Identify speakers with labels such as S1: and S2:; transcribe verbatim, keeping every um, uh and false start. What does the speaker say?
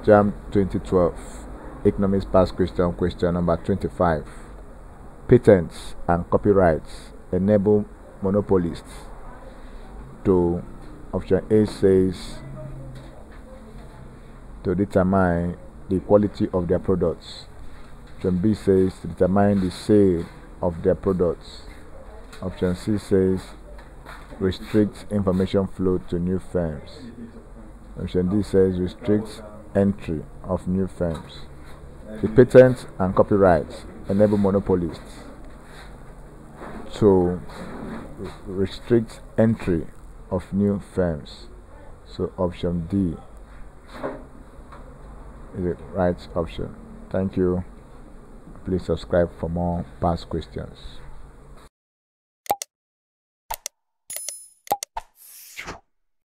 S1: Jamb twenty twelve Economics Past Question, question number twenty-five. Patents and copyrights enable monopolists to, option A says, to determine the quality of their products. Option B says to determine the sale of their products. Option C says restrict information flow to new firms. Option D says restrict entry of new firms. The patents and copyrights enable monopolists to restrict entry of new firms. So option D is the right option. Thank you. Please subscribe for more past questions.